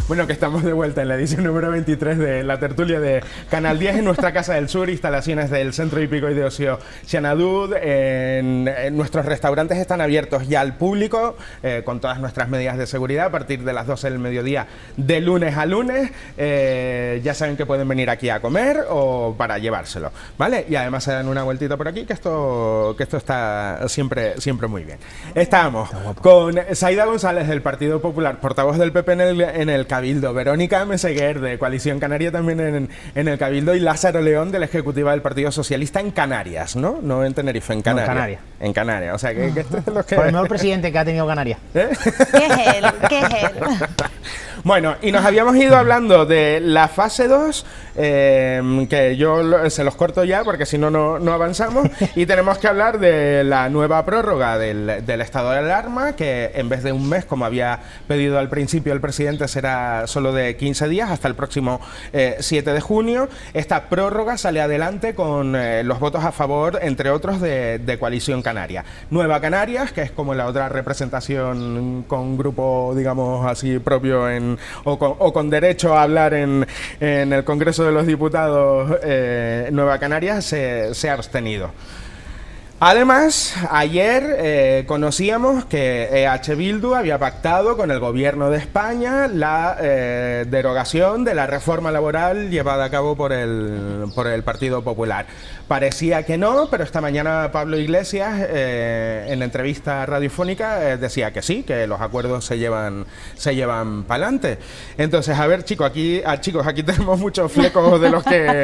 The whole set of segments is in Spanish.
Bueno, que estamos de vuelta en la edición número 23 de la tertulia de Canal 10 en nuestra Casa del Sur, instalaciones del Centro Hípico y de Ocio Xanadú. En nuestros restaurantes están abiertos ya al público, con todas nuestras medidas de seguridad, a partir de las 12 del mediodía, de lunes a lunes. Ya saben que pueden venir aquí a comer o para llevárselo, ¿vale? Y además se dan una vueltita por aquí, que esto está siempre muy bien. Estamos con Saida González, del Partido Popular, portavoz del PP en el Cabildo, Verónica Meseguer, de Coalición Canaria, también en el Cabildo, y Lázaro León, de la Ejecutiva del Partido Socialista en Canarias, ¿no? No en Tenerife, en Canarias. No, en Canarias. En Canarias, o sea, que este es los que... Por el mejor presidente que ha tenido Canarias. ¿Qué es él? ¿Qué es él? Bueno, y nos habíamos ido hablando de la fase 2, que yo se los corto ya porque si no, no avanzamos, y tenemos que hablar de la nueva prórroga del estado de alarma, que en vez de un mes, como había pedido al principio el presidente, será solo de 15 días, hasta el próximo 7 de junio. Esta prórroga sale adelante con los votos a favor, entre otros, de Coalición Canaria. Nueva Canarias, que es como la otra representación con grupo, digamos así, propio o con derecho a hablar en el Congreso de los Diputados, Nueva Canarias se ha abstenido. Además, ayer conocíamos que EH Bildu había pactado con el Gobierno de España la derogación de la reforma laboral llevada a cabo por el Partido Popular. Parecía que no, pero esta mañana Pablo Iglesias, en entrevista radiofónica, decía que sí, que los acuerdos se llevan para adelante. Entonces, a ver, chicos, aquí tenemos muchos flecos de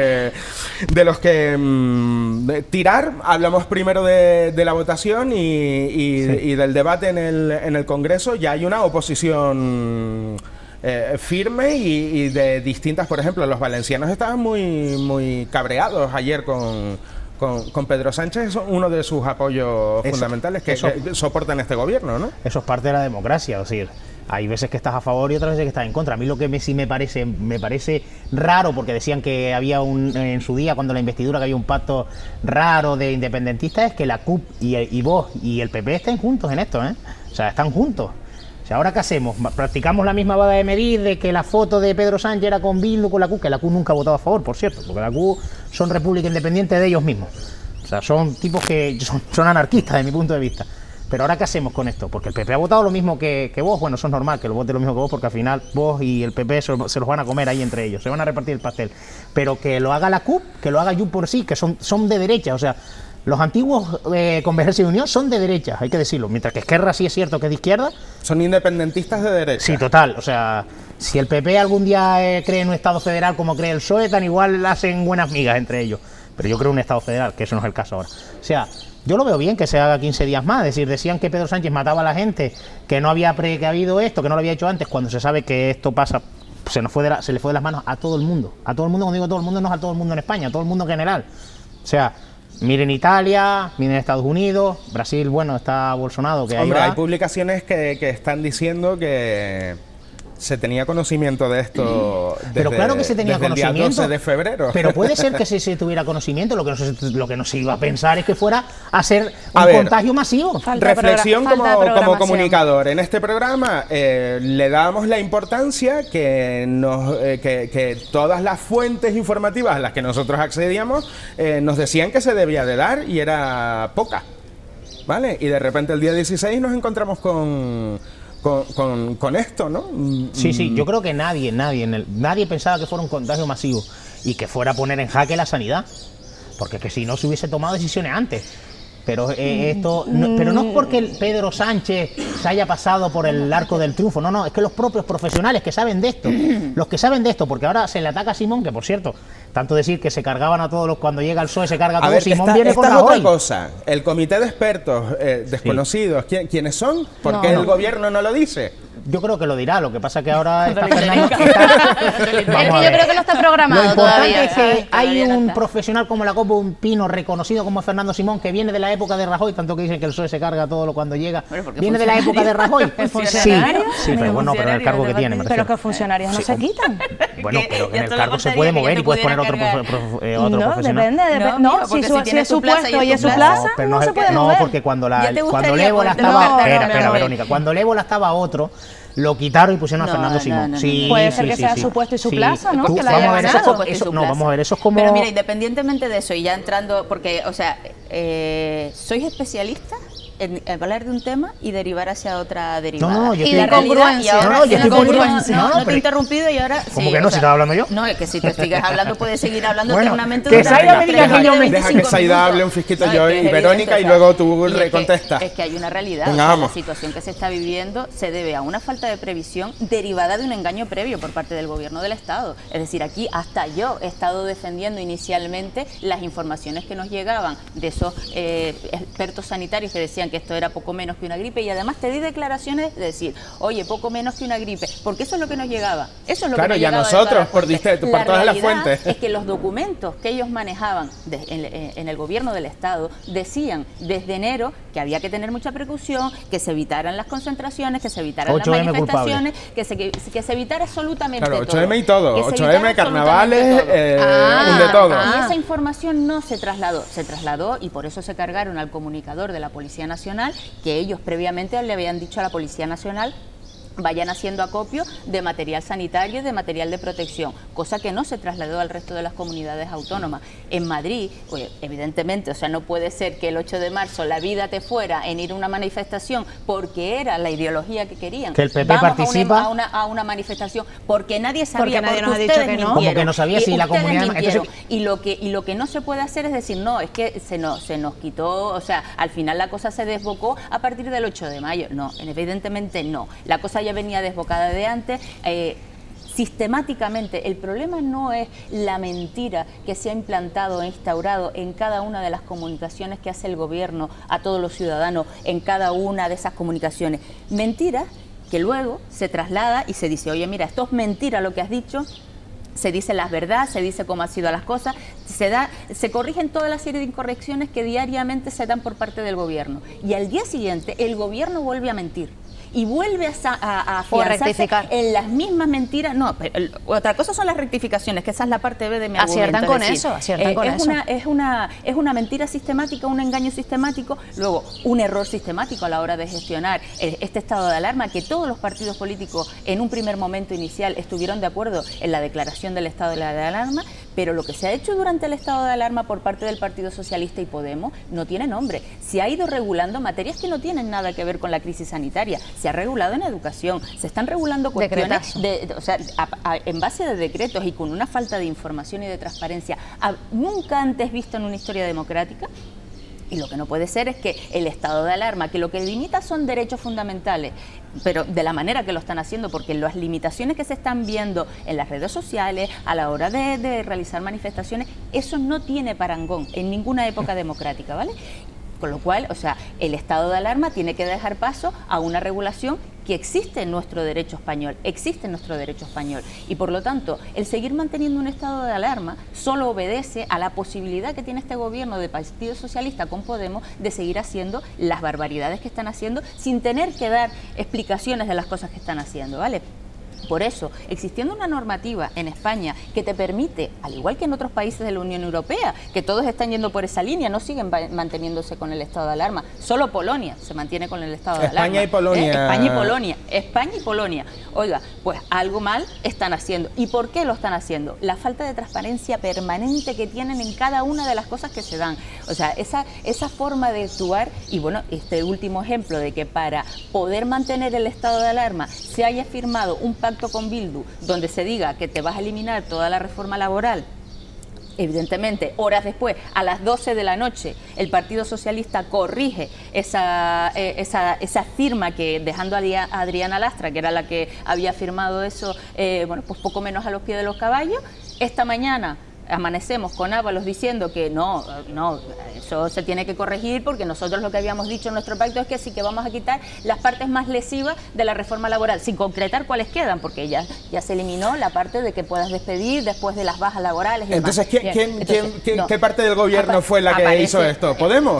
los que tirar. Hablamos primero de la votación y del debate en el Congreso. Ya hay una oposición firme y de distintas. Por ejemplo, los valencianos estaban muy cabreados ayer con Pedro Sánchez. Es uno de sus apoyos fundamentales que soportan este gobierno, ¿no? Eso es parte de la democracia, es decir, hay veces que estás a favor y otras veces que estás en contra. A mí lo que sí me parece raro, porque decían que había en su día, cuando la investidura, que había un pacto raro de independentistas, es que la CUP y Vox y el PP estén juntos en esto, ¿eh? O sea, están juntos. O sea, ¿ahora qué hacemos? ¿Practicamos la misma vara de medir de que la foto de Pedro Sánchez era con Bildu, con la CUP? Que la CUP nunca ha votado a favor, por cierto, porque la CUP son república independiente de ellos mismos. O sea, son tipos que son anarquistas, desde mi punto de vista. Pero ahora, ¿qué hacemos con esto? Porque el PP ha votado lo mismo que vos. Bueno, eso es normal, que lo vote lo mismo que vos, porque al final vos y el PP se los van a comer ahí entre ellos, se van a repartir el pastel. Pero que lo haga la CUP, que lo haga Junts por sí, que son de derecha. O sea, los antiguos Convergencia y Unión son de derecha, hay que decirlo. Mientras que Esquerra sí es cierto que es de izquierda. Son independentistas de derecha. Sí, total. O sea, si el PP algún día cree en un Estado federal como cree el PSOE, tan igual hacen buenas migas entre ellos. Pero yo creo en un Estado federal, que eso no es el caso ahora. O sea, yo lo veo bien que se haga 15 días más. Es decir, decían que Pedro Sánchez mataba a la gente, que no había precavido esto, que no lo había hecho antes, cuando se sabe que esto pasa, se le fue de las manos a todo el mundo. A todo el mundo, cuando digo todo el mundo, no es a todo el mundo en España, a todo el mundo en general. O sea, miren Italia, miren Estados Unidos, Brasil, bueno, está Bolsonaro, que Hombre, hay publicaciones que están diciendo que se tenía conocimiento de esto desde, pero claro que se tenía conocimiento, el día 12 de febrero. Pero puede ser que se tuviera conocimiento, lo que no se iba a pensar es que fuera a ser un contagio masivo. Reflexión como comunicador. En este programa le dábamos la importancia que todas las fuentes informativas a las que nosotros accedíamos nos decían que se debía de dar y era poca, ¿vale? Y de repente el día 16 nos encontramos con esto, ¿no? Sí, yo creo que nadie pensaba que fuera un contagio masivo y que fuera a poner en jaque la sanidad, porque que si no se hubiese tomado decisiones antes. Pero pero no es porque Pedro Sánchez se haya pasado por el arco del triunfo, no, es que los propios profesionales que saben de esto, los que saben de esto, porque ahora se le ataca a Simón, que por cierto, tanto decir que se cargaban a todos cuando llega el PSOE se carga a todos, Simón viene con otra cosa, el comité de expertos desconocidos, sí. ¿Quiénes son? ¿Por qué el gobierno no lo dice? Yo creo que lo dirá, lo que pasa es que ahora está Fernando... yo creo que no está programado. Lo importante es que hay un profesional como la Copa un Pino, reconocido como Fernando Simón, que viene de la época de Rajoy, tanto que dicen que el PSOE se carga todo cuando llega. Viene de la época de Rajoy. Sí, pero bueno, pero el cargo que tiene. Pero que funcionarios no se quitan. Bueno, pero en el cargo se puede mover y puedes poner otro No, profesional. depende. No, No, porque si si tienes es su tu plaza puesto y y es es su tu plaza, pero no es se puede no, mover. porque cuando ¿Ya te cuando gustaría el ébola ponerte estaba... tu plaza? Espera, No. Verónica. Cuando el ébola estaba a otro, lo quitaron y pusieron a No, Fernando no, Simón. no, no, Sí, Puede sí, ser que sí, sea sí. su puesto y su Sí. plaza, ¿no? Tú- Que la vamos haya a ver, ganado. vamos a ver, eso es como... Pero mira, independientemente de eso, y ya entrando, porque, o sea, ¿sois especialistas en hablar de un tema y derivar hacia otra derivada? No, yo y estoy- la realidad, y ahora, No, yo estoy no, no, no te he pero- interrumpido y ahora ¿Cómo sí, que no? o Si sea, estaba hablando yo. No, es que si te sigues hablando puedes seguir hablando Bueno, eternamente. que durante Zaida me diga que yo me- 25 Deja que Zaida minutos. hable un fisquito No, yo es que y es Verónica, evidente, y o sea, luego tú y es que- recontestas. Es que hay una realidad. Venga, O sea, vamos. la situación que se está viviendo se debe a una falta de previsión derivada de un engaño previo por parte del gobierno del Estado. Es decir, aquí hasta yo he estado defendiendo inicialmente las informaciones que nos llegaban de esos expertos sanitarios que decían que esto era poco menos que una gripe, y además te di declaraciones de decir, oye, poco menos que una gripe, porque eso es lo que nos llegaba. Eso es lo Claro, que nos y a llegaba de nosotros, todas las por fuentes. por todas las realidad fuentes. Es que los documentos que ellos manejaban en el gobierno del Estado decían desde enero que había que tener mucha precaución, que se evitaran las concentraciones, que se evitaran las 8M manifestaciones, que se evitara absolutamente Claro, todo. 8M y todo. Que se 8M, evitara carnavales, absolutamente todo. un de todo. Y esa información no se trasladó. Se trasladó y por eso se cargaron al comunicador de la Policía Nacional, que ellos previamente le habían dicho a la Policía Nacional: vayan haciendo acopio de material sanitario y de material de protección, cosa que no se trasladó al resto de las comunidades autónomas. En Madrid, pues, evidentemente, o sea, no puede ser que el 8 de marzo la vida te fuera en ir a una manifestación porque era la ideología que querían. Que el PP Vamos participa. a una manifestación porque nadie sabía, Porque nadie nos ha ustedes dicho que no. mintieron. Como que no sabía si la Ustedes comunidad- mintieron. entonces- Y lo que no se puede hacer es decir, no, es que se nos quitó, o sea, al final la cosa se desbocó a partir del 8 de mayo. No, evidentemente no. La cosa ya venía desbocada de antes. Sistemáticamente, el problema no es la mentira que se ha implantado e instaurado en cada una de las comunicaciones que hace el gobierno a todos los ciudadanos, en cada una de esas comunicaciones. Mentira que luego se traslada y se dice, oye, mira, esto es mentira lo que has dicho. Se dice la verdad, se dice cómo han sido las cosas, se corrigen toda la serie de incorrecciones que diariamente se dan por parte del gobierno. Y al día siguiente el gobierno vuelve a mentir. Y vuelve a afianzarse rectificar. en las mismas mentiras. No, pero otra cosa son las rectificaciones, que esa es la parte B de mi Aciertan argumento. con es decir, eso, aciertan con eso. Es una mentira sistemática, un engaño sistemático, luego un error sistemático a la hora de gestionar este estado de alarma, que todos los partidos políticos en un primer momento inicial estuvieron de acuerdo en la declaración del estado de alarma, pero lo que se ha hecho durante el estado de alarma por parte del Partido Socialista y Podemos no tiene nombre. Se ha ido regulando materias que no tienen nada que ver con la crisis sanitaria. Se ha regulado en educación, se están regulando cuestiones Decretazo. o sea, en base de decretos y con una falta de información y de transparencia nunca antes visto en una historia democrática. Y lo que no puede ser es que el estado de alarma, que lo que limita son derechos fundamentales, pero de la manera que lo están haciendo, porque las limitaciones que se están viendo en las redes sociales a la hora de realizar manifestaciones, eso no tiene parangón en ninguna época democrática, ¿vale? Con lo cual, o sea, el estado de alarma tiene que dejar paso a una regulación que existe en nuestro derecho español, y por lo tanto, el seguir manteniendo un estado de alarma solo obedece a la posibilidad que tiene este gobierno de Partido Socialista con Podemos de seguir haciendo las barbaridades que están haciendo sin tener que dar explicaciones de las cosas que están haciendo, ¿vale? Por eso, existiendo una normativa en España que te permite, al igual que en otros países de la Unión Europea, que todos están yendo por esa línea, no siguen manteniéndose con el estado de alarma, solo Polonia se mantiene con el estado de alarma. España y Polonia. España y Polonia. Oiga, pues algo mal están haciendo. ¿Y por qué lo están haciendo? La falta de transparencia permanente que tienen en cada una de las cosas que se dan. O sea, esa forma de actuar, y bueno, este último ejemplo de que para poder mantener el estado de alarma se haya firmado un pacto con Bildu donde se diga que te vas a eliminar toda la reforma laboral. Evidentemente, horas después, a las 12 de la noche, el Partido Socialista corrige esa firma que, dejando a Adriana Lastra, que era la que había firmado eso, bueno, pues poco menos a los pies de los caballos. Esta mañana amanecemos con Ábalos diciendo que no, eso se tiene que corregir porque nosotros lo que habíamos dicho en nuestro pacto es que sí que vamos a quitar las partes más lesivas de la reforma laboral, sin concretar cuáles quedan, porque ya se eliminó la parte de que puedas despedir después de las bajas laborales y Entonces, demás. ¿qué parte del gobierno fue la que hizo esto? ¿Podemos?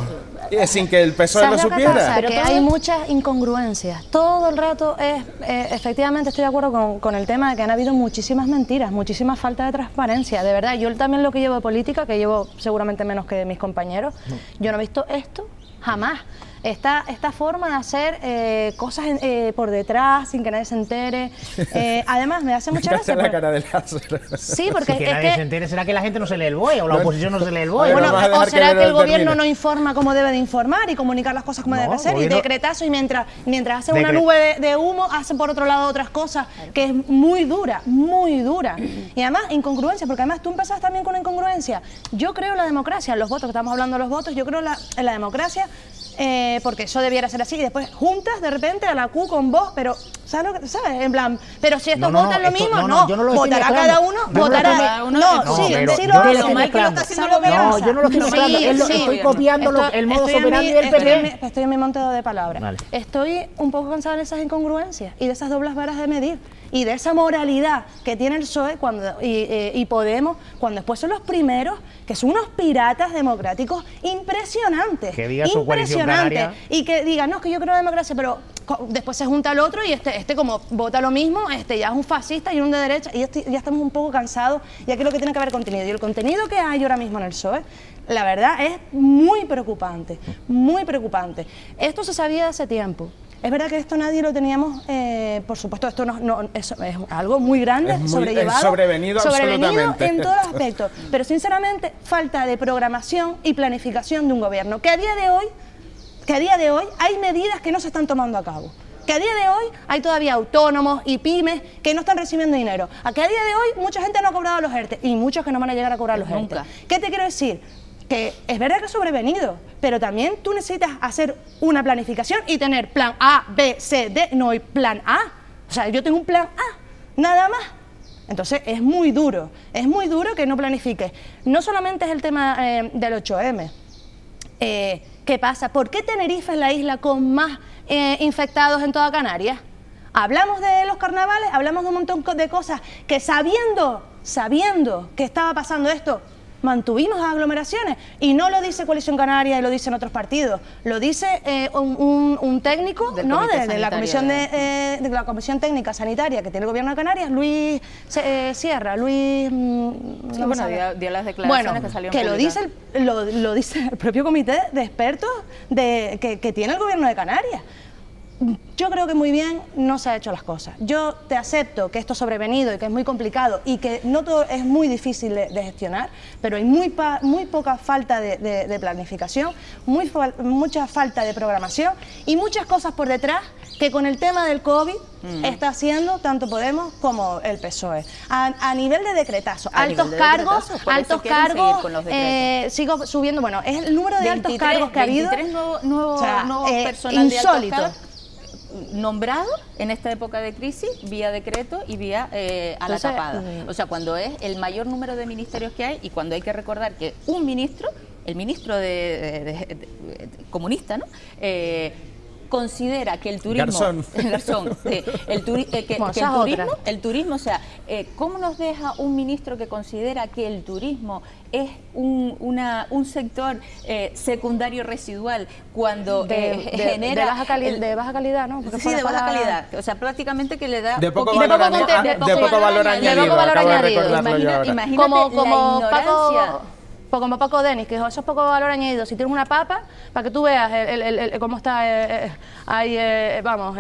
sin que el PSOE lo ¿Sabes lo que supiera. pasa? Pero Que todo- hay muchas incongruencias. Todo el rato es, efectivamente estoy de acuerdo con el tema de que han habido muchísimas mentiras, muchísima falta de transparencia. De verdad, yo también lo que llevo de política, que llevo seguramente menos que mis compañeros, yo no he visto esto jamás. Esta forma de hacer cosas por detrás sin que nadie se entere. Además, me hace mucha gracia. la porque- cara del láser. Sí, porque Que es nadie que... se entere, ¿será que la gente no se lee el BOE o la oposición no se lee el BOE? Bueno, vamos a o dejar será que que el lo gobierno termine. no informa como debe de informar y comunicar las cosas como No, debe ser, y gobierno- decretazo, y mientras hace una Decre- nube de humo, hacen por otro lado otras cosas, que es muy dura, muy dura. Y además, incongruencia, porque además tú empezás también con una incongruencia. Yo creo en la democracia, en los votos, que estamos hablando de los votos, yo creo en la democracia, porque eso debiera ser así, y después juntas de repente a la Q con vos, pero ¿sabes lo que sabes? En plan, pero si estos No, votan lo esto- mismo, no, yo no lo estoy votará mezclando. cada uno, Yo no lo votará. estoy cada uno- No, no, sí, pero sí yo lo no lo hace. estoy Mal que lo mezclando. está haciendo lo que No, pasa. yo no lo estoy mezclando, Sí, es lo- sí. estoy copiando el modo Estoy en operandi mi- del estoy en PP. estoy en mi monteo de palabras. Vale. Estoy un poco cansada de esas incongruencias y de esas dobles varas de medir y de esa moralidad que tiene el PSOE y Podemos, cuando después son los primeros, que son unos piratas democráticos impresionantes. Que diga su coalición impresionantes. canaria. Y que digan, no, es que yo creo en democracia, pero después se junta el otro y este como vota lo mismo, ya es un fascista y un de derecha, y ya estamos un poco cansados, y aquí lo que tiene que haber contenido. Y el contenido que hay ahora mismo en el PSOE, la verdad, es muy preocupante, muy preocupante. Esto se sabía hace tiempo. Es verdad que esto nadie lo teníamos, por supuesto, esto es algo muy grande, Es muy- sobrellevado, es sobrevenido absolutamente. en todos los aspectos. Pero sinceramente, falta de programación y planificación de un gobierno, que a día de hoy hay medidas que no se están tomando a cabo. Que a día de hoy hay todavía autónomos y pymes que no están recibiendo dinero. A que a día de hoy mucha gente no ha cobrado los ERTE y muchos que no van a llegar a cobrar los ERTE. Nunca. ¿Qué te quiero decir? Que es verdad que es sobrevenido, pero también tú necesitas hacer una planificación y tener plan A, B, C, D, no hay plan A. O sea, yo tengo un plan A, nada más. Entonces es muy duro que no planifiques. No solamente es el tema del 8M. ¿Qué pasa? ¿Por qué Tenerife es la isla con más infectados en toda Canarias? Hablamos de los carnavales, hablamos de un montón de cosas que sabiendo que estaba pasando esto, mantuvimos aglomeraciones, y no lo dice Coalición Canaria y lo dicen otros partidos, lo dice un técnico, Del ¿no? Comité de la comisión Sanitario de la Comisión Técnica Sanitaria que tiene el Gobierno de Canarias, Luis Sierra, Luis no me bueno, sale. dio las declaraciones Bueno, que salieron que lo públicas. dice lo dice el propio comité de expertos que tiene el Gobierno de Canarias. Yo creo que muy bien no se ha hecho las cosas. Yo te acepto que esto es sobrevenido y que es muy complicado y que no todo es muy difícil de gestionar, pero hay muy poca falta de planificación, mucha falta de programación y muchas cosas por detrás que con el tema del COVID está haciendo tanto Podemos como el PSOE. A nivel de decretazo, A altos nivel de cargos, decretazo, por eso quieren seguir con los decretos. sigo subiendo, bueno, es el número de altos cargos que ha habido. 23 nuevos O sea, personal de altos insólito. cargos nombrado en esta época de crisis vía decreto y vía a la Entonces, tapada. O sea, cuando es el mayor número de ministerios que hay y cuando hay que recordar que un ministro, el ministro comunista, ¿no? Considera que el turismo, Garzón. Bueno, esa es otra. el turismo, o sea, ¿cómo nos deja un ministro que considera que el turismo es un sector secundario residual cuando genera de baja calidad, ¿no? Porque sí, fue de la baja palabra- calidad, o sea, prácticamente que le da De poco poquito- valor conte- añadido. de poco De poco valor valor añadido. añadido. Acabo de añadido. recordarlo yo ahora. Imagínate como la ignorancia. como Paco Denis, que dijo, eso es poco valor añadido. Si tienes una papa, para que tú veas cómo está ahí, vamos...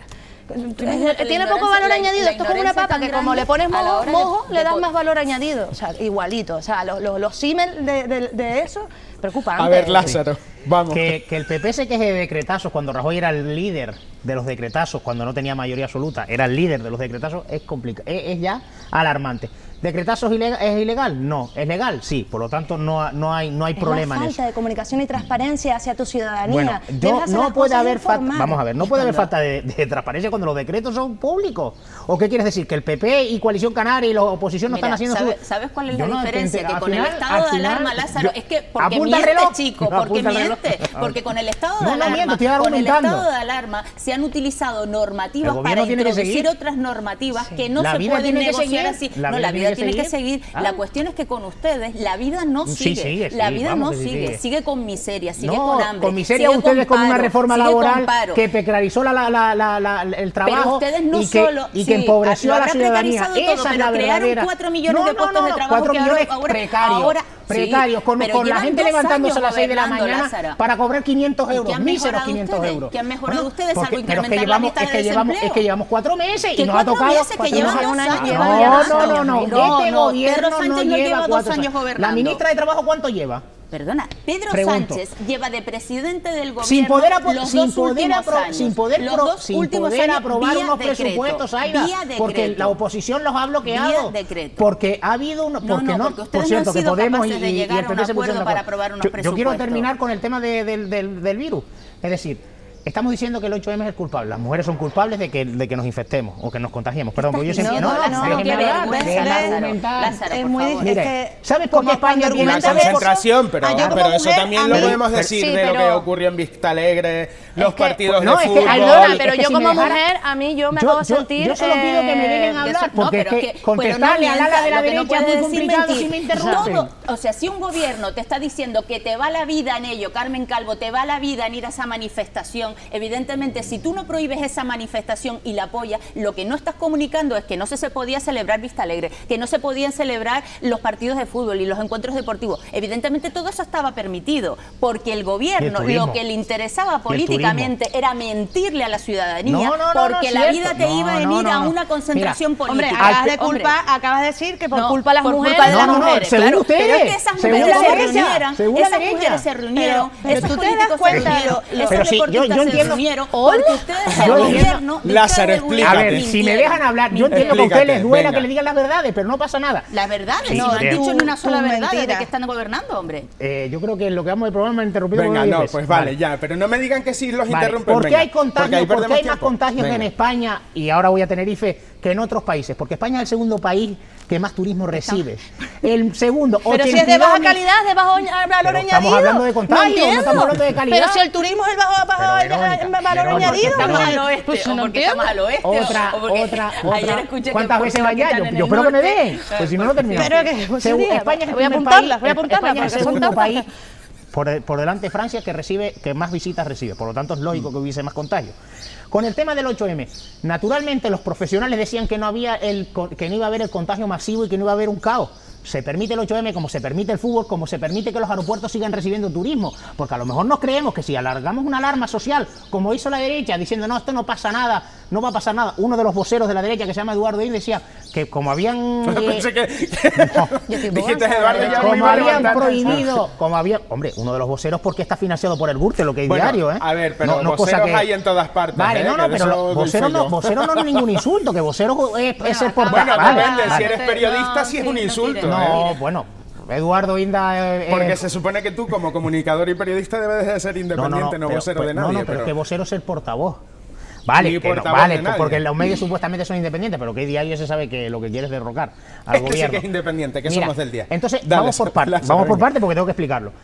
tiene poco valor añadido. Esto es como una papa que como le pones mojo, le das más valor añadido. O sea, igualito. O sea, los símil de eso, preocupante. A ver, Lázaro, vamos. Que el PP se queje de decretazos cuando Rajoy era el líder de los decretazos, cuando no tenía mayoría absoluta, era el líder de los decretazos, es complicado, es ya alarmante. ¿Decretazos es ilegal? No. ¿Es legal? Sí. Por lo tanto, no hay problema en Es la eso. falta de comunicación y transparencia hacia tu ciudadanía. Bueno, Debes hacer no las puede cosas haber falta, informadas. vamos a ver, no puede haber falta de transparencia cuando los decretos son públicos. ¿O qué quieres decir? ¿Que el PP y Coalición Canaria y la oposición no Mira, están haciendo ¿sabes cuál es Yo la no diferencia? te Que al con final- el estado al de final, alarma, Lázaro, yo- es que porque apunta el miente, reloj. chico, No, porque apunta el reloj. miente, porque con el estado de No, no alarma, miento, estoy con el argumentando. estado de alarma se han utilizado normativas El para gobierno tiene que introducir seguir. otras normativas que no La se vida pueden tiene que negociar seguir. así. La No, vida la tiene vida tiene que seguir. La cuestión es que con ustedes la vida no sigue. La vida no sigue. Sigue con miseria, sigue con hambre. Con miseria ustedes con una reforma laboral que precarizarizó el trabajo y que empobreció a la ciudadanía. Esa es la verdadera. 4 millones de puestos de trabajo 4 millones precarios, con la gente levantándose a las 6 de la mañana para cobrar 500 euros, míseros 500 euros. ¿Qué han mejorado ustedes? Salvo incrementar la lista de desempleo. Es que llevamos 4 meses y nos ha tocado... que llevan 2 años. No. Este gobierno no lleva 4 años gobernando. ¿La ministra de Trabajo cuánto lleva? Perdona, Pedro Sánchez lleva de presidente del gobierno sin poder aprobar unos presupuestos, Aida, porque la oposición los ha bloqueado. Porque ha habido por cierto, que Podemos y el PP se pusieron de acuerdo. Yo quiero terminar con el tema del virus. Es decir, estamos diciendo que el 8M es culpable. Las mujeres son culpables de que nos infectemos o que nos contagiemos. Perdón, pues yo siempre... Es muy difícil. ¿Sabes por qué España tiene la concentración? Pero eso también lo podemos decir de lo que ocurrió en Vista Alegre, los partidos de fútbol. Pero yo como mujer, yo me acabo sentir... Yo solo pido que me dejen hablar, porque es que contestarle al ala de la derecha es muy complicado si me interrumpen. O sea, si un gobierno te está diciendo que te va la vida en ello, Carmen Calvo, te va la vida en ir a esa manifestación, evidentemente, si tú no prohíbes esa manifestación y la apoyas, lo que no estás comunicando es que no se podía celebrar Vista Alegre, que no se podían celebrar los partidos de fútbol y los encuentros deportivos. Evidentemente, todo eso estaba permitido, porque el gobierno lo que le interesaba políticamente era mentirle a la ciudadanía, porque la vida te iba a ir a una concentración política. Hombre, acabas de decir que por culpa de las mujeres... Según ustedes. Pero es que esas mujeres se reunieron, pero tú te das cuenta... Yo entiendo. Porque ustedes, el gobierno... Lázaro, explícate. A ver, si me dejan hablar, yo entiendo que a ustedes les duela que les digan las verdades, pero no pasa nada. Las verdades, no han dicho ni una sola verdad desde que están gobernando, hombre. Yo creo que lo que vamos del programa me ha interrumpido. Venga, no, pues vale, ya, pero no me digan que sí los interrumpen. ¿Por qué hay contagios? ¿Por qué hay más contagios en España, y ahora voy a Tenerife, que en otros países? Porque España es el segundo país que más turismo recibe. El segundo, pero si es de baja calidad, de bajo valor añadido. Estamos hablando de contagios, no estamos hablando de calidad. Pero si el turismo es el bajo valor añadido. Estamos al oeste, porque estamos al oeste. Otra. ¿Cuántas veces vaya? Yo espero que me den, pues si no, no terminamos. España es el segundo país por delante de Francia que más visitas recibe, por lo tanto es lógico que hubiese más contagios. Con el tema del 8M, naturalmente los profesionales decían que no iba a haber el contagio masivo y que no iba a haber un caos. Se permite el 8M como se permite el fútbol, como se permite que los aeropuertos sigan recibiendo turismo, porque a lo mejor nos creemos que si alargamos una alarma social, como hizo la derecha, diciendo no, esto no pasa nada, no va a pasar nada. Uno de los voceros de la derecha, que se llama Eduardo Díaz, decía que como habían... Pensé que... Dijiste Eduardo ya como habían prohibido... Hombre, uno de los voceros porque está financiado por el Gürtel, lo que es diario, ¿eh? A ver, pero voceros hay en todas partes. Vale, pero vocero no es ningún insulto, que vocero es el portavoz. Bueno, depende, si eres periodista sí es un insulto. No, bueno, Eduardo Inda... Porque se supone que tú, como comunicador y periodista, debes de ser independiente, no vocero de nadie. Pero es que vocero es el portavoz. Vale, porque los medios supuestamente son independientes, pero que diario se sabe que lo que quiere es derrocar al gobierno. Sí que es independiente, que somos del día. Entonces, vamos por partes porque tengo que explicarlo.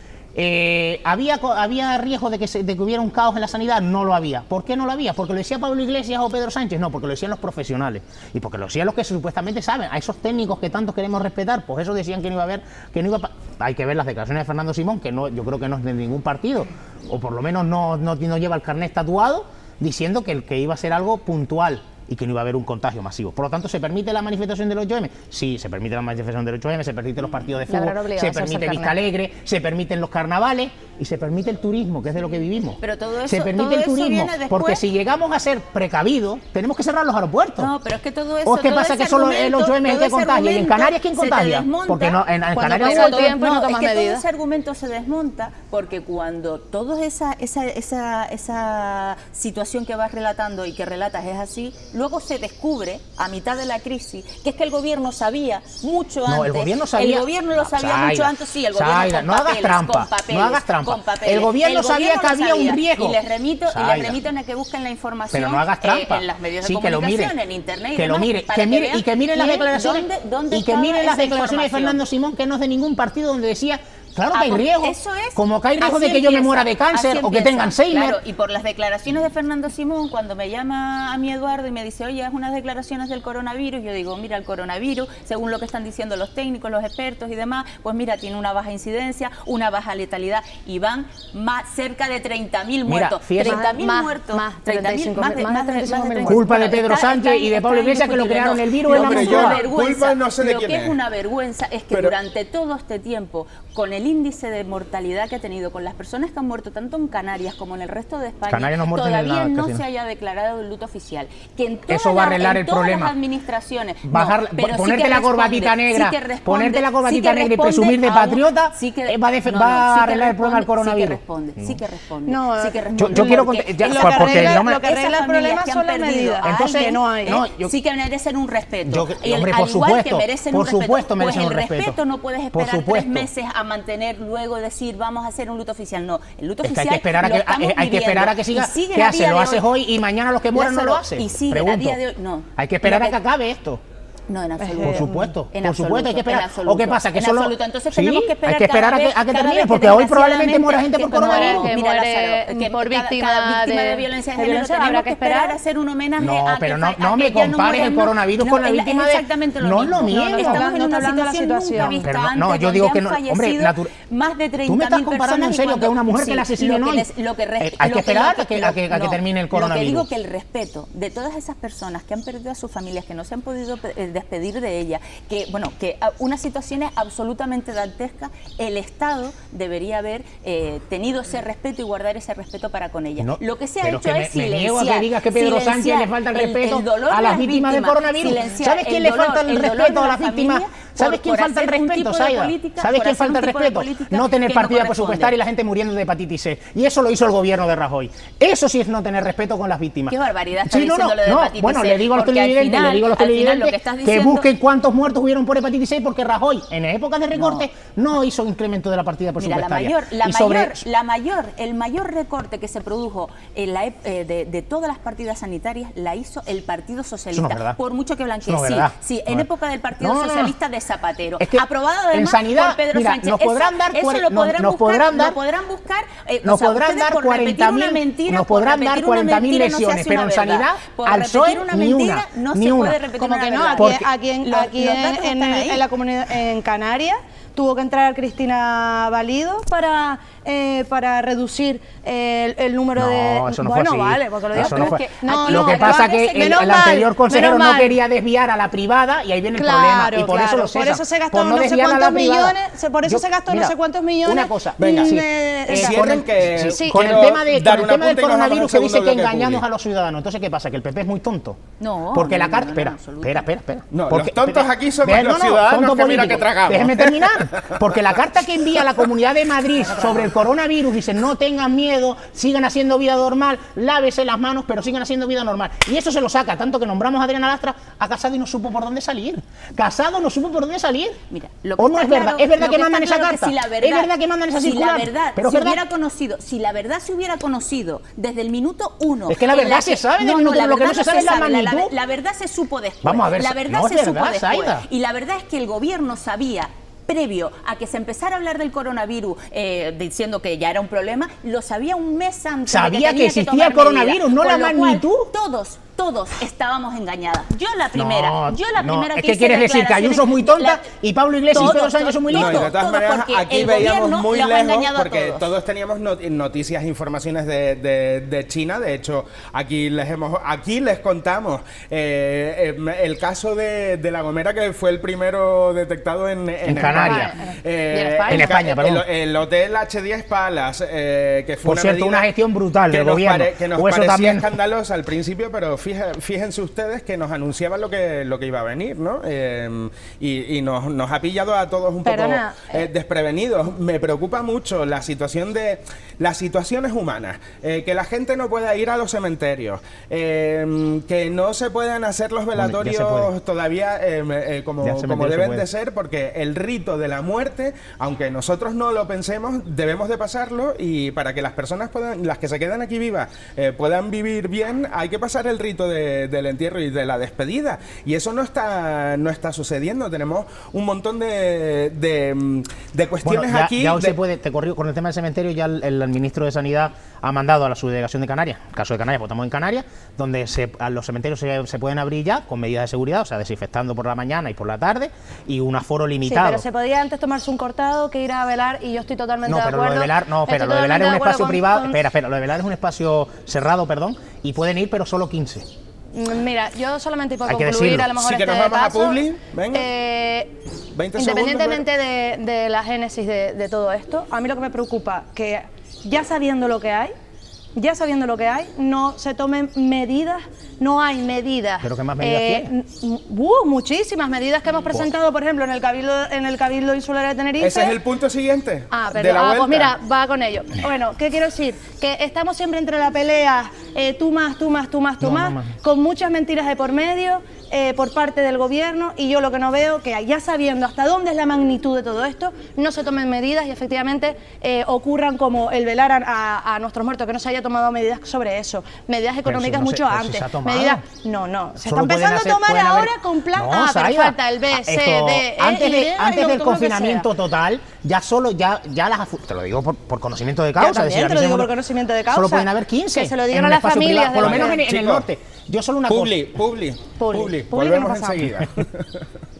¿Había riesgo de que hubiera un caos en la sanidad? No lo había. ¿Por qué no lo había? ¿Porque lo decía Pablo Iglesias o Pedro Sánchez? No, porque lo decían los profesionales. Y porque lo decían los que supuestamente saben. A esos técnicos que tantos queremos respetar, pues eso decían que no iba a haber, hay que ver las declaraciones de Fernando Simón, que yo creo que no es de ningún partido, o por lo menos no lleva el carnet tatuado, diciendo que iba a ser algo puntual y que no iba a haber un contagio masivo. Por lo tanto, ¿se permite la manifestación del 8M? Sí, se permite la manifestación del 8M, se permiten los partidos de fútbol, se permite Vista Alegre, se permiten los carnavales y se permite el turismo, que es de lo que vivimos. Pero todo eso, se permite el turismo, porque si llegamos a ser precavidos, tenemos que cerrar los aeropuertos. No, pero es que todo eso... ¿O es que pasa que solo el 8M es el que contagia? ¿Y en Canarias quién contagia? Porque no, en Canarias no es que todo ese argumento se desmonta, porque cuando toda esa situación que vas relatando y que relatas es así, luego se descubre a mitad de la crisis que es que el gobierno sabía mucho antes. No, el gobierno sabía. El gobierno lo sabía mucho antes, sí, el gobierno no hagas trampa, no hagas trampa. El gobierno sabía que había un riesgo. Y les remito a que busquen la información. Pero no hagas trampa. En los medios de comunicación, en internet. Que lo mire, y que miren las declaraciones. Y que miren las declaraciones de Fernando Simón, que no es de ningún partido, donde decía Claro que hay riesgo. Eso es. Como que hay riesgo Así de que yo me empieza, muera de cáncer así o que empieza. tenga Alzheimer. Claro, y por las declaraciones de Fernando Simón, cuando me llama a mí Eduardo y me dice, oye, es unas declaraciones del coronavirus, yo digo, mira, el coronavirus, según lo que están diciendo los técnicos, los expertos y demás, pues mira, tiene una baja incidencia, una baja letalidad y van cerca de 30.000 muertos. 30.000 muertos. Más, 30.000, más de 35.000. Culpa de Pedro Sánchez y de Pablo Iglesias, que lo crearon el virus en la Hombre, Moncloa. culpa no sé de Lo quién que es. es una vergüenza es que Pero- durante todo este tiempo, con el índice de mortalidad que ha tenido, con las personas que han muerto tanto en Canarias como en el resto de España, Canarias no ha muerto ni todavía nada, no casi no. se haya declarado el luto oficial. Que en Eso va a arreglar el todas problema. las administraciones, Ponerte que la corbatita responde, negra, sí que responde, ponerte la sí corbatita que negra y responde presumir de a un- patriota, sí que- va a no, va no, a sí que arreglar el problema del coronavirus. Sí que responde. No, sí que yo responde. quiero Porque contar- ya, lo lo Juan, que porque arregla, no me- lo que arregla esas el problema familias que son han las perdido medidas. a Entonces, alguien, que no hay. no, yo- sí que merecen un respeto. Yo- hombre, al por igual que supuesto, merecen por un respeto. supuesto Pues merecen el un respeto. respeto no puedes Por esperar 3 supuesto. meses a mantener, luego decir vamos a hacer un luto oficial. No, el luto Es que oficial hay que esperar a lo que, estamos hay que, esperar a que viviendo. siga. Y siguen ¿Qué a hace? día ¿Lo de haces hoy y mañana los que mueran no lo Lázaro, hacen? y siguen a Pregunto. día de hoy. No. Hay que esperar Lo a que acabe esto. No, en absoluto. Por supuesto, En por supuesto, hay que esperar. en absoluto, ¿O qué pasa? Que en solo. absoluto. Entonces Sí, tenemos que esperar hay que esperar cada vez- a que cada termine, vez porque hoy probablemente muera gente por coronavirus. que Mira, muere Lázaro, que por cada víctima de de violencia de de género violencia, tenemos habrá que que esperar esperar. a hacer un homenaje No, a pero que no, a no que me ya no compares el mueren, coronavirus no, con la es víctima de. exactamente lo No es lo mismo. mismo. Estamos Estamos en una hablando de la situación nunca situación. vista Pero no, antes, yo digo donde que han no, hombre, fallecido más de 30.000 Tú me estás comparando en personas y serio que cuando- una mujer que sí, la asesinen hoy. Hay que esperar a que termine el coronavirus. Lo que digo que el respeto de todas esas personas que han perdido a sus familias, que no se han podido despedir de ellas, que bueno, que una situación es absolutamente dantesca, el Estado debería haber tenido ese respeto y guardar ese respeto para con ellas. No, Lo que se ha pero hecho que es me niego silenciar. a que digas que Pedro Sánchez silenciar le falta el respeto dolor a de las víctimas del coronavirus. silenciar ¿Sabes quién el le dolor- falta el dolor respeto de a las víctimas? familia ¿Sabes quién por falta el hacer un respeto, tipo de Saida? política, ¿Sabes por quién hacer falta un el tipo de respeto? política No tener que no partida corresponde. presupuestaria y la gente muriendo de hepatitis C. Y eso lo hizo el gobierno de Rajoy. Eso sí es no tener respeto con las víctimas. Qué barbaridad está Sí, no, diciendo lo de hepatitis bueno, C, le digo a los porque al televidentes, final- le digo a los al final televidentes lo que estás que diciendo- busquen cuántos muertos hubieron por hepatitis C, porque Rajoy, en épocas de recorte, no hizo incremento de la partida Mira, presupuestaria. Y sobre- el mayor recorte que se produjo en de todas las partidas sanitarias la hizo el Partido Socialista. Eso no es verdad. Por mucho que blanquee. Eso no es Sí, verdad. sí, No en es- época del Partido No, no, no. Socialista de Zapatero. Es que Aprobado en además sanidad, por Pedro mira, Sánchez. nos podrán dar eso cuare- lo nos- podrán nos buscar, podrán dar- lo podrán buscar. Nos o sea, podrán ustedes dar por repetir 40.000 una mentira, nos por podrán dar repetir una 40.000 mentira, no se lesiones, hace pero una en sanidad, verdad. Por al repetir PSOE, una ni mentira, una, no ni se una. puede repetir Como una que no, verdad. aquí en Los datos en están ahí. la comunidad, en Canarias, tuvo que entrar Cristina Valido para reducir el número No, de... eso no fue bueno, así. vale, porque lo digo, Eso pero no es fue. que... No, Lo no, que pasa es parece que el menos anterior mal, consejero menos no mal. quería desviar a la privada y ahí viene el Claro, problema. Y por claro, eso lo por cesan. eso se gastó Por no sé desviar a la cuántos privada. millones, por eso se gastó no sé cuántos millones. Una cosa, Venga, sí. cierren que sí, con el quiero tema, dar con el un tema del apunte y nos vamos al coronavirus que dice segundo que bloque engañamos publi. a los ciudadanos. Entonces, ¿qué pasa? ¿Que el PP es muy tonto? No, Porque la no, carta... no, Espera, en absoluto. espera. No, Porque- los tontos aquí somos Ve- los ciudadanos tonto que mira político. que tragamos. Déjeme terminar. Porque la carta que envía la Comunidad de Madrid sobre el coronavirus dice: no tengan miedo, sigan haciendo vida normal, lávese las manos, pero sigan haciendo vida normal. Y eso se lo saca, tanto que nombramos a Adriana Lastra a Casado y no supo por dónde salir. Casado no supo por dónde salir. Mira, lo que ¿O no está es verdad? claro- ¿Es verdad lo que mandan está esa claro que carta? si la verdad- ¿Es verdad que mandan esa circular? Si la verdad, Pero es se verdad. hubiera conocido, si la verdad se hubiera conocido desde el minuto 1. Es que la verdad se sabe del minuto, lo que no se sabe es la magnitud. La verdad se supo después. Vamos a ver, la verdad no es se supo verdad, después. Saida. Y la verdad es que el gobierno sabía, previo a que se empezara a hablar del coronavirus, diciendo que ya era un problema, lo sabía un mes antes. Sabía de que, que tenía existía tomar el coronavirus, medidas. no Con la lo cual, magnitud. Todos estábamos engañadas. Yo la primera. No, que es que hice quieres decir que Ayuso es muy tonta y Pablo Iglesias y Pedro Sánchez son muy No, listos. y de todas todo, maneras, porque aquí el veíamos gobierno muy los ha lejos, engañado a porque todos. todos teníamos noticias, informaciones de China. De hecho, aquí les contamos el caso de La Gomera, que fue el primero detectado en Canarias. En España, perdón. El hotel H10 Palace, que fue Por cierto, una gestión brutal del gobierno. Que nos O eso parecía también. escandalosa al principio, pero fíjense ustedes que nos anunciaban lo que iba a venir, ¿no? Y nos ha pillado a todos un Perdona, poco desprevenidos. Me preocupa mucho la situación de las situaciones humanas, que la gente no pueda ir a los cementerios, que no se puedan hacer los velatorios todavía como deben de ser, porque el rito de la muerte, aunque nosotros no lo pensemos, debemos de pasarlo, y para que las personas las que se quedan aquí vivas puedan vivir bien, hay que pasar el rito momento del entierro y de la despedida. Y eso no está sucediendo. Tenemos un montón de cuestiones aquí. Ya hoy se puede, te corrijo, con el tema del cementerio, ya el ministro de Sanidad ha mandado a la subdelegación de Canarias, el caso de Canarias, pues estamos en Canarias, donde los cementerios se pueden abrir ya con medidas de seguridad, o sea, desinfectando por la mañana y por la tarde, y un aforo limitado. Sí, pero se podía antes tomarse un cortado que ir a velar, y yo estoy totalmente de acuerdo. Lo de velar, lo de velar es un espacio privado, lo de velar es un espacio cerrado, perdón, y pueden ir, pero solo 15. Mira, yo solamente por Hay que concluir, decirlo. a lo mejor Sí, que nos este vamos a paso, Publi, venga. 20 independientemente segundos, de la génesis de todo esto, a mí lo que me preocupa que ya sabiendo lo que hay, no se tomen medidas, no hay medidas. ¿Pero qué más medidas tiene? Muchísimas medidas que hemos presentado, por ejemplo, en el Cabildo Insular de Tenerife. ¿Ese es el punto siguiente? Pero, de la vuelta. pues mira, va con ello. Bueno, ¿qué quiero decir? Que estamos siempre entre la pelea, tú más, con muchas mentiras de por medio, por parte del gobierno, y yo lo que no veo, que ya sabiendo hasta dónde es la magnitud de todo esto, no se tomen medidas y efectivamente ocurran como el velar a nuestros muertos, que no se haya tomado medidas sobre eso, medidas económicas mucho antes. Medidas, no, se está empezando a tomar ahora con plan A, pero falta el B, C, D, E, antes del confinamiento total, ya te lo digo por conocimiento de causa. Yo también te lo digo por conocimiento de causa. Solo pueden haber 15. Que se lo digan a las familias. Por lo menos en el norte. Yo solo una cosa. Publi. Volvemos enseguida.